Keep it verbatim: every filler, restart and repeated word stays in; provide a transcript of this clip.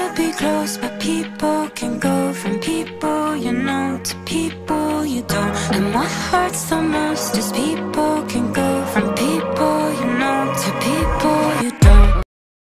be close, but people can go from people you know to people you don't. And what hurts the most is people can go